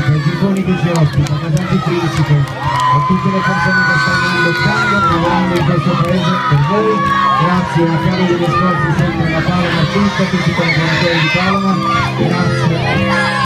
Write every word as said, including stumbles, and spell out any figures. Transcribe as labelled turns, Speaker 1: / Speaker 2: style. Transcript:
Speaker 1: Federica, ai Giffoni che ci ospita, a Casati Principe, a tutte le persone che stanno lottando, lavorando in questo paese per voi. Grazie a Carlo degli Sforzi, sempre alla Paloma, tutta, tutti i collaboratori di Paloma. Grazie.